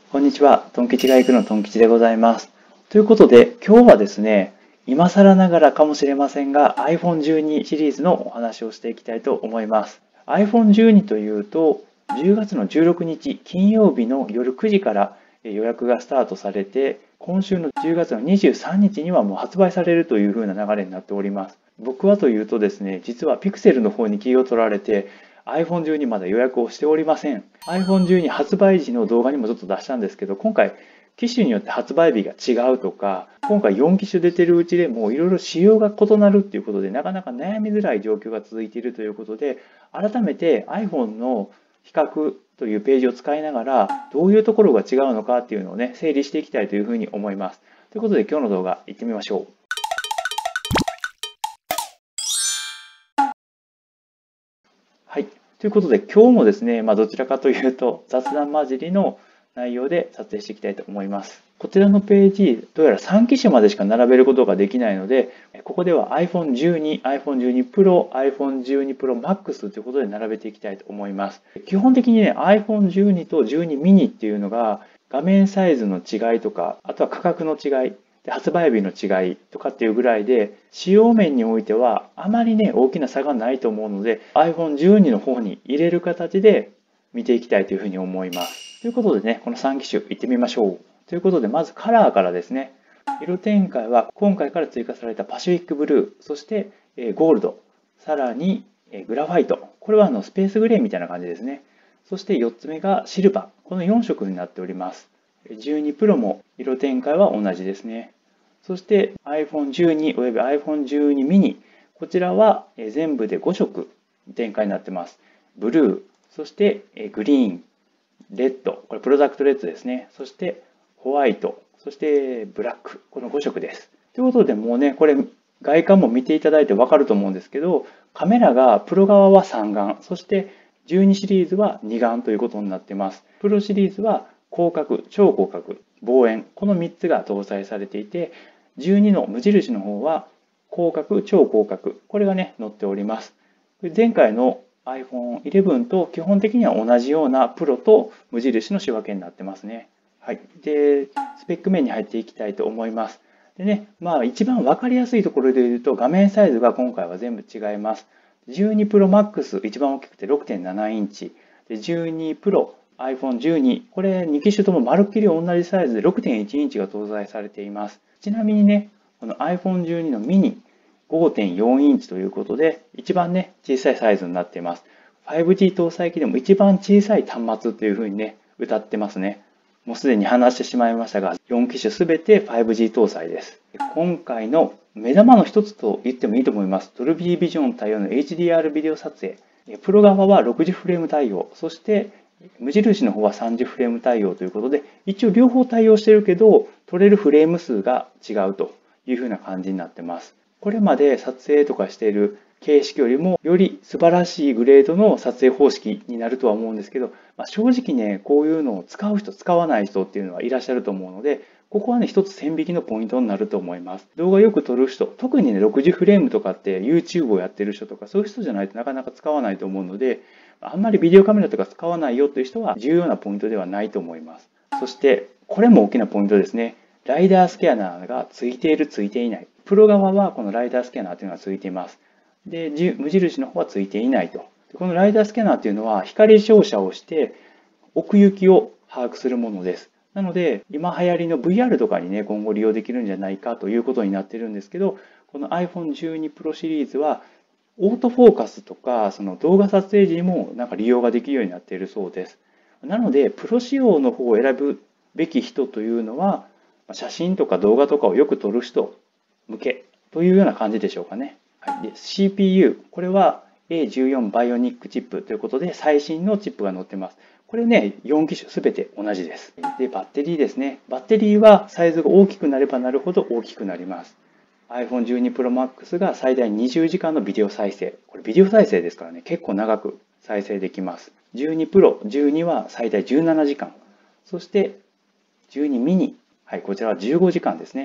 こんにちは、トン吉が行くのトン吉でございます。ということで、今日はですね、今更ながらかもしれませんが、iPhone12 シリーズのお話をしていきたいと思います。iPhone12 というと、10月の16日金曜日の夜9時から予約がスタートされて、今週の10月の23日にはもう発売されるという風な流れになっております。僕はというとですね、実は Pixel の方に気を取られて、iPhone12 まだ予約をしておりません。iPhone12 発売時の動画にもちょっと出したんですけど、今回機種によって発売日が違うとか、今回4機種出てるうちでもういろいろ仕様が異なるっていうことで、なかなか悩みづらい状況が続いているということで、改めて iPhone の比較というページを使いながら、どういうところが違うのかっていうのをね、整理していきたいというふうに思います。ということで今日の動画行ってみましょう。はい。ということで、今日もですね、どちらかというと雑談交じりの内容で撮影していきたいと思います。こちらのページ、どうやら3機種までしか並べることができないので、ここでは iPhone12、iPhone12 Pro、iPhone12 Pro Max ということで並べていきたいと思います。基本的にね、iPhone12 と12 mini っていうのが画面サイズの違いとか、あとは価格の違い、発売日の違いとかっていうぐらいで、使用面においてはあまりね、大きな差がないと思うので、iPhone12 の方に入れる形で見ていきたいというふうに思います。ということでね、この3機種いってみましょう。ということで、まずカラーからですね。色展開は今回から追加されたパシフィックブルー、そしてゴールド、さらにグラファイト。これはスペースグレーみたいな感じですね。そして4つ目がシルバー。この4色になっております。12 Pro も色展開は同じですね。そして iPhone12 および iPhone12 mini、こちらは全部で5色展開になってます。ブルー、そしてグリーン、レッド、これプロダクトレッドですね。そしてホワイト、そしてブラック、この5色です。ということでもうね、これ外観も見ていただいてわかると思うんですけど、カメラがプロ側は3眼、そして12シリーズは2眼ということになっています。プロシリーズは広角、超広角、望遠、この3つが搭載されていて、12の無印の方は広角、超広角、これがね、載っております。前回の iPhone 11と基本的には同じようなプロと無印の仕分けになってますね。はい。で、スペック面に入っていきたいと思います。でね、一番分かりやすいところで言うと画面サイズが今回は全部違います。12 Pro Max 一番大きくて 6.7 インチ。で、12 Pro iPhone12、これ2機種ともまるっきり同じサイズで 6.1 インチが搭載されています。ちなみにね、この iPhone12 のミニ 5.4 インチということで、一番ね、小さいサイズになっています。5G 搭載機でも一番小さい端末というふうにね、歌ってますね。もうすでに話してしまいましたが、4機種すべて 5G 搭載です。今回の目玉の一つと言ってもいいと思います。ドルビービジョン対応の HDR ビデオ撮影。プロ側は60フレーム対応、そして無印の方は30フレーム対応ということで、一応両方対応してるけど、撮れるフレーム数が違うというふうな感じになってます。これまで撮影とかしている形式よりもより素晴らしいグレードの撮影方式になるとは思うんですけど、正直ね、こういうのを使う人、使わない人っていうのはいらっしゃると思うので、ここはね、一つ線引きのポイントになると思います。動画よく撮る人、特にね、60フレームとかって YouTube をやってる人とか、そういう人じゃないとなかなか使わないと思うので、あんまりビデオカメラとか使わないよという人は重要なポイントではないと思います。そして、これも大きなポイントですね。ライダースキャナーがついている、ついていない。プロ側はこのライダースキャナーというのがついています。で、無印の方はついていないと。このライダースキャナーというのは光照射をして奥行きを把握するものです。なので、今流行りの VR とかにね、今後利用できるんじゃないかということになってるんですけど、この iPhone12 Pro シリーズはオートフォーカスとか、その動画撮影時にもなんか利用ができるようになっているそうです。なので、プロ仕様の方を選ぶべき人というのは、写真とか動画とかをよく撮る人向けというような感じでしょうかね。はい、で CPU、これは A14 バイオニックチップということで、最新のチップが載ってます。これね、4機種すべて同じです。で、バッテリーですね。バッテリーはサイズが大きくなればなるほど大きくなります。iPhone12 Pro Max が最大20時間のビデオ再生。これビデオ再生ですからね、結構長く再生できます。12 Pro、12は最大17時間。そして12 mini。はい、こちらは15時間ですね。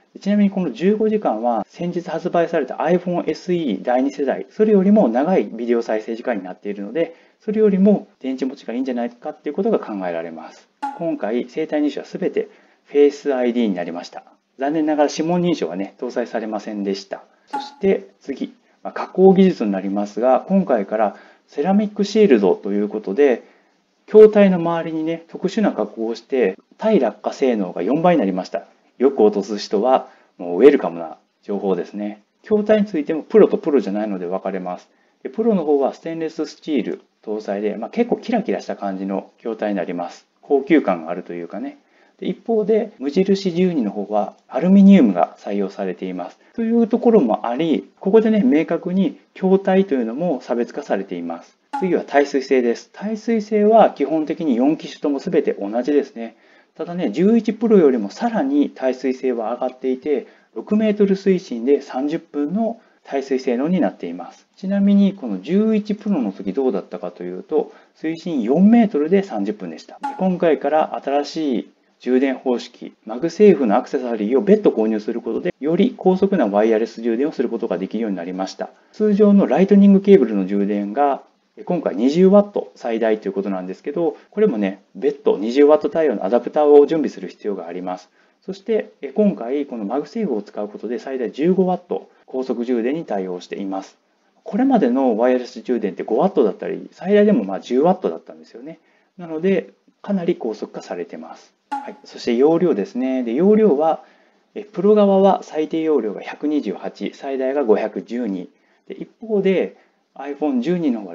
ちなみにこの15時間は先日発売された iPhone SE 第2世代、それよりも長いビデオ再生時間になっているので、それよりも電池持ちがいいんじゃないかっていうことが考えられます。今回、生体認証は全て Face ID になりました。残念ながら指紋認証はね、搭載されませんでした。そして次、加工技術になりますが、今回からセラミックシールドということで、筐体の周りにね、特殊な加工をして、耐落下性能が4倍になりました。よく落とす人は、もうウェルカムな情報ですね。筐体についてもプロとプロじゃないので分かれます。でプロの方はステンレススチール搭載で、結構キラキラした感じの筐体になります。高級感があるというかね。で一方で、無印12の方はアルミニウムが採用されています。というところもあり、ここでね、明確に筐体というのも差別化されています。次は耐水性です。耐水性は基本的に4機種とも全て同じですね。ただね、11プロよりもさらに耐水性は上がっていて、6メートル水深で30分の耐水性能になっています。ちなみにこの11プロの時どうだったかというと、水深4メートルで30分でした。今回から新しい充電方式、マグセーフのアクセサリーを別途購入することで、より高速なワイヤレス充電をすることができるようになりました。通常のライトニングケーブルの充電が今回 20W 最大ということなんですけど、これもね、別途 20W 対応のアダプターを準備する必要があります。そして今回このマグセーフを使うことで最大 15W 高速充電に対応しています。これまでのワイヤレス充電って 5W だったり、最大でも10W だったんですよね。なので、かなり高速化されています。はい、そして容量ですね。で、容量は、プロ側は最低容量が128、最大が512。で、一方で iPhone 12の方は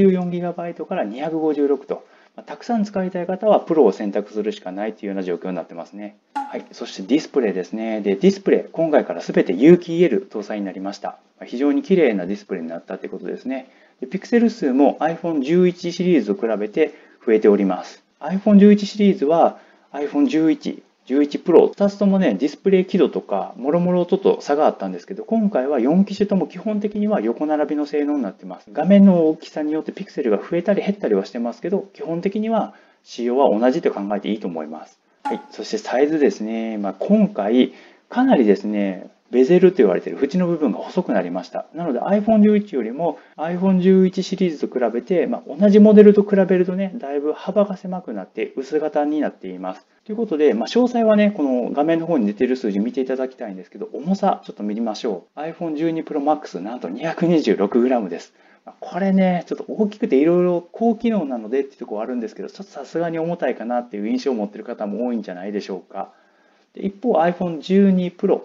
64GB から256と、たくさん使いたい方はプロを選択するしかないというような状況になってますね。はい、そしてディスプレイですね。で、ディスプレイ、今回から全て有機 EL 搭載になりました。非常に綺麗なディスプレイになったということですね。で、ピクセル数も iPhone 11シリーズと比べて増えております。iPhone 11シリーズは iPhone 11、11 Pro、2つともね、ディスプレイ輝度とか、もろもろちょっと差があったんですけど、今回は4機種とも基本的には横並びの性能になっています。画面の大きさによってピクセルが増えたり減ったりはしてますけど、基本的には仕様は同じと考えていいと思います。はい、そしてサイズですね。今回、かなりですね、ベゼルと言われている縁の部分が細くなりました。なので iPhone 11よりも iPhone 11シリーズと比べて、同じモデルと比べるとね、だいぶ幅が狭くなって薄型になっています。ということで、詳細はね、この画面の方に出ている数字見ていただきたいんですけど、重さちょっと見ましょう。iPhone 12 Pro Max なんと 226g です。これね、ちょっと大きくていろいろ高機能なのでっていうところあるんですけど、ちょっとさすがに重たいかなっていう印象を持っている方も多いんじゃないでしょうか。で一方 iPhone 12 Pro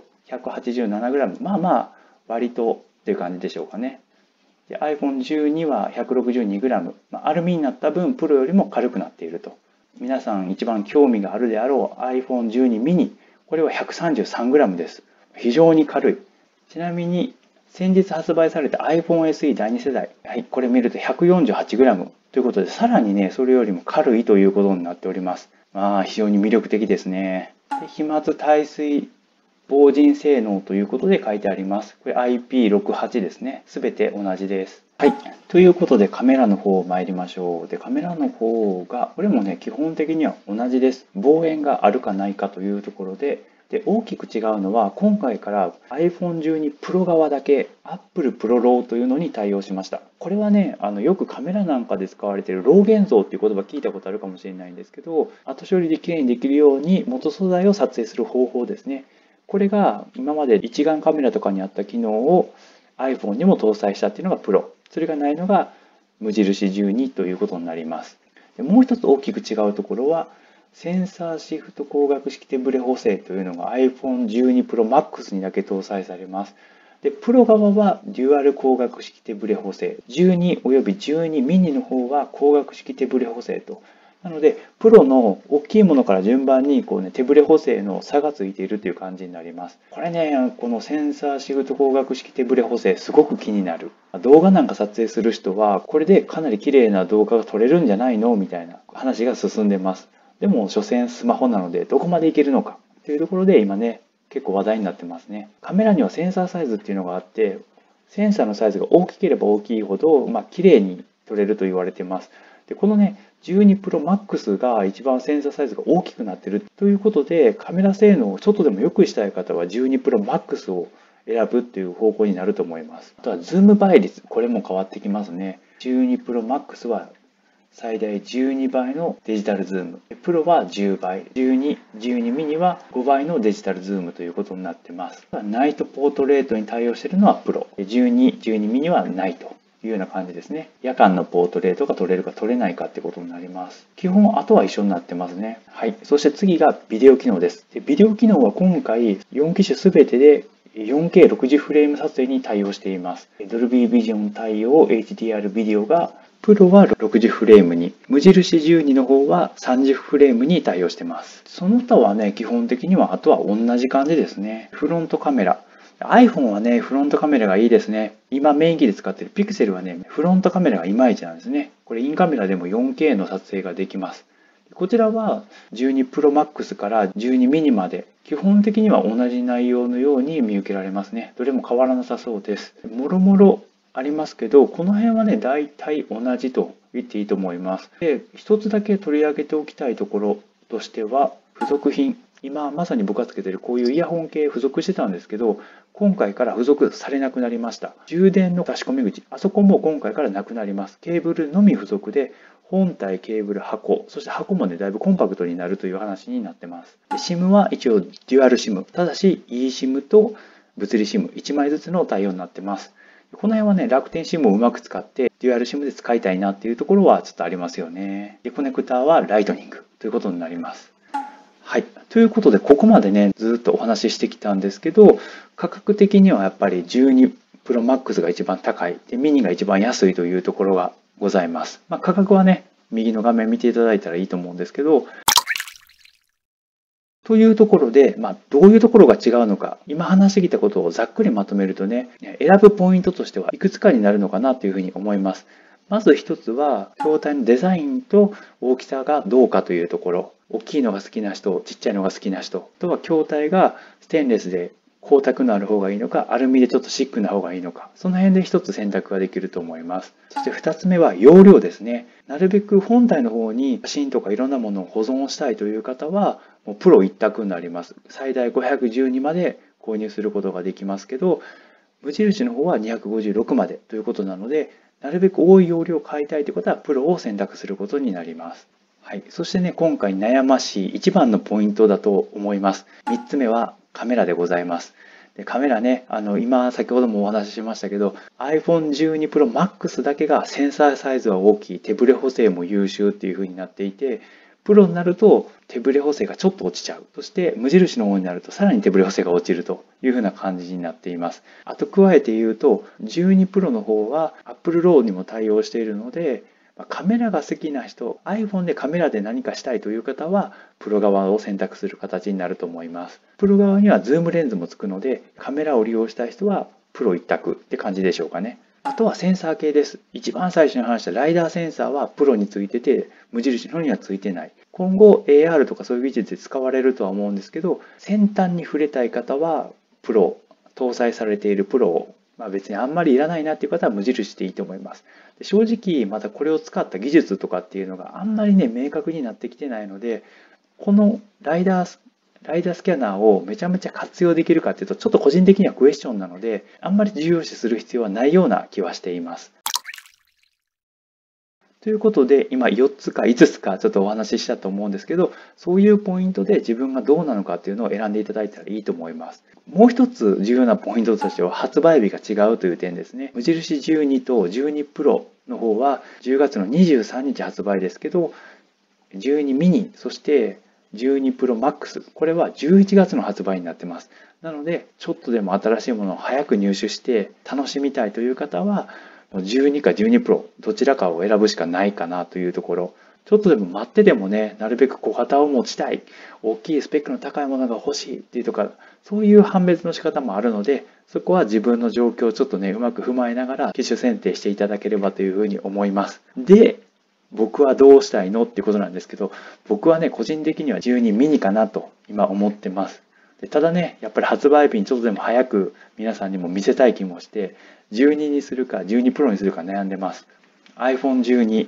187g、割とっていう感じでしょうかね。で iPhone 12は 162g、アルミになった分プロよりも軽くなっていると。皆さん一番興味があるであろう iPhone 12 mini、これは 133g です。非常に軽い。ちなみに先日発売された iPhone SE 第2世代、はい、これ見ると 148g ということで、さらにね、それよりも軽いということになっております。非常に魅力的ですね。で飛沫耐水防塵性能ということで書いてあります。これ IP68 ですね。すべて同じです。はい。ということでカメラの方参りましょう。で、カメラの方が、これもね、基本的には同じです。望遠があるかないかというところで、大きく違うのは、今回から iPhone 12 Pro 側だけ Apple Pro RAW というのに対応しました。これはね、よくカメラなんかで使われているロー現像っていう言葉聞いたことあるかもしれないんですけど、後処理できれいにできるように元素材を撮影する方法ですね。これが今まで一眼カメラとかにあった機能を iPhone にも搭載したっていうのがプロ。それがないのが無印12ということになります。でもう一つ大きく違うところは、センサーシフト光学式手ブレ補正というのが iPhone 12 Pro Max にだけ搭載されます。で、プロ側はデュアル光学式手ブレ補正。12および12ミニの方は光学式手ブレ補正と。なので、プロの大きいものから順番に手ブレ補正の差がついているという感じになります。これね、このセンサーシフト光学式手ブレ補正、すごく気になる。動画なんか撮影する人は、これでかなり綺麗な動画が撮れるんじゃないのみたいな話が進んでます。でも、所詮スマホなので、どこまでいけるのかというところで、今ね、結構話題になってますね。カメラにはセンサーサイズっていうのがあって、センサーのサイズが大きければ大きいほど、綺麗に撮れると言われています。 で、このね、12 Pro Max が一番センサーサイズが大きくなっているということで、カメラ性能をちょっとでも良くしたい方は12 Pro Max を選ぶっていう方向になると思います。あとはズーム倍率、これも変わってきますね。12 Pro Max は最大12倍のデジタルズーム。プロは10倍。12ミニは5倍のデジタルズームということになってます。ナイトポートレートに対応しているのはプロ。12ミニはないというような感じですね。夜間のポートレートが撮れるか撮れないかってことになります。基本、あとは一緒になってますね。はい。そして次がビデオ機能です。ビデオ機能は今回4機種すべてで4K60 フレーム撮影に対応しています。ドルビービジョン対応 HDR ビデオがプロは60フレームに、無印12の方は30フレームに対応してます。その他はね、基本的にはあとは同じ感じですね。フロントカメラ。iPhone はね、フロントカメラがいいですね。今メイン機で使っている Pixel はね、フロントカメラがいまいちなんですね。これインカメラでも 4K の撮影ができます。こちらは12 Pro Max から12 mini まで基本的には同じ内容のように見受けられますね。どれも変わらなさそうです。もろもろありますけど、この辺はね、大体同じと言っていいと思います。で、一つだけ取り上げておきたいところとしては、付属品。今まさに僕がつけているこういうイヤホン系付属してたんですけど、今回から付属されなくなりました。充電の差し込み口、あそこも今回からなくなります。ケーブルのみ付属で、本体、ケーブル、箱、そして箱もね、だいぶコンパクトになるという話になってます。で SIM は一応デュアル SIM、ただし eSIM と物理 SIM、1枚ずつの対応になってます。この辺はね、楽天 SIM をうまく使って、デュアル SIM で使いたいなっていうところはちょっとありますよね。で、コネクターはライトニングということになります。はい。ということで、ここまでね、ずっとお話ししてきたんですけど、価格的にはやっぱり12 Pro Max が一番高い、で、ミニが一番安いというところがございます。価格はね、右の画面見ていただいたらいいと思うんですけど、というところで、どういうところが違うのか、今話してきたことをざっくりまとめるとね、選ぶポイントとしてはいくつかになるのかなというふうに思います。まず一つは、筐体のデザインと大きさがどうかというところ。大きいのが好きな人、ちっちゃいのが好きな人。あとは筐体がステンレスで光沢のある方がいいのか、アルミでちょっとシックな方がいいのか、その辺で一つ選択ができると思います。そして二つ目は容量ですね。なるべく本体の方に写真とかいろんなものを保存したいという方は、もうプロ一択になります。最大512まで購入することができますけど、無印の方は256までということなので、なるべく多い容量を買いたいという方はプロを選択することになります。はい、そしてね、今回悩ましい一番のポイントだと思います。3つ目はカメラでございます。でカメラね、今先ほどもお話ししましたけど、iPhone 12 Pro Max だけがセンサーサイズは大きい、手ブレ補正も優秀っていう風になっていて、プロになると手ブレ補正がちょっと落ちちゃう。そして無印の方になるとさらに手ブレ補正が落ちるという風な感じになっています。あと加えて言うと、12 Pro の方は Apple RAW にも対応しているので、カメラが好きな人、iPhone でカメラで何かしたいという方は、プロ側を選択する形になると思います。プロ側にはズームレンズもつくので、カメラを利用したい人はプロ一択って感じでしょうかね。あとはセンサー系です。一番最初に話したライダーセンサーはプロについてて、無印のにはついてない。今後 AR とかそういう技術で使われるとは思うんですけど、先端に触れたい方はプロ、搭載されているプロを別にあんまりいらないなっていう方は無印でいいと思います。で正直またこれを使った技術とかっていうのがあんまりね明確になってきてないので、このライダースキャナーをめちゃめちゃ活用できるかっていうとちょっと個人的にはクエスチョンなので、あんまり重要視する必要はないような気はしています。ということで、今4つか5つかちょっとお話ししたと思うんですけど、そういうポイントで自分がどうなのかっていうのを選んでいただいたらいいと思います。もう一つ重要なポイントとしては発売日が違うという点ですね。無印12と12 Pro の方は10月の23日発売ですけど、12 mini、そして12 Pro Max、これは11月の発売になってます。なので、ちょっとでも新しいものを早く入手して楽しみたいという方は、12か12 Pro どちらかを選ぶしかないかなというところ。ちょっとでも待ってでもね、なるべく小型を持ちたい、大きいスペックの高いものが欲しいっていうとか、そういう判別の仕方もあるので、そこは自分の状況をちょっとね、うまく踏まえながら機種選定していただければというふうに思います。で、僕はどうしたいのっていうことなんですけど、僕はね、個人的には12ミニかなと今思ってます。でただね、やっぱり発売日にちょっとでも早く皆さんにも見せたい気もして、12にするか12 Pro にするか悩んでます。iPhone 12、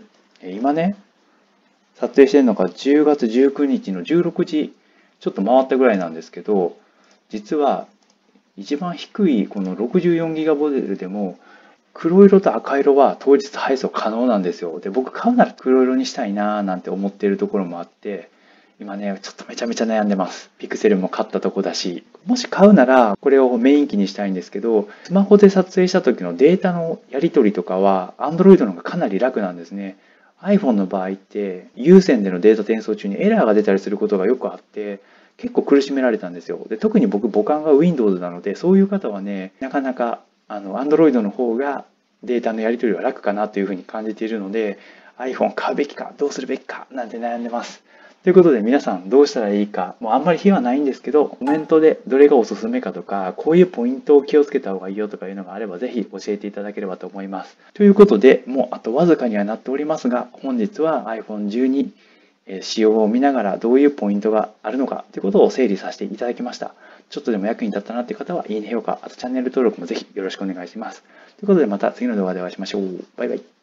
今ね、撮影してるのが10月19日の16時ちょっと回ったぐらいなんですけど、実は一番低いこの 64GB モデルでも黒色と赤色は当日配送可能なんですよ。で、僕買うなら黒色にしたいなーなんて思ってるところもあって、今ね、ちょっとめちゃめちゃ悩んでます。ピクセルも買ったとこだし、もし買うならこれをメイン機にしたいんですけど、スマホで撮影した時のデータのやり取りとかは Android の方がかなり楽なんですね。iPhone の場合って有線でのデータ転送中にエラーが出たりすることがよくあって、結構苦しめられたんですよ。で、特に僕母艦が Windows なので、そういう方はね、なかなかAndroid の方がデータのやり取りは楽かなというふうに感じているので、iPhone 買うべきか、どうするべきか、なんて悩んでます。ということで皆さんどうしたらいいか、もうあんまり日はないんですけど、コメントでどれがおすすめかとか、こういうポイントを気をつけた方がいいよとかいうのがあれば、ぜひ教えていただければと思います。ということで、もうあとわずかにはなっておりますが、本日は iPhone12 使用を見ながらどういうポイントがあるのかということを整理させていただきました。ちょっとでも役に立ったなという方は、いいね、評価、あとチャンネル登録もぜひよろしくお願いします。ということでまた次の動画でお会いしましょう。バイバイ。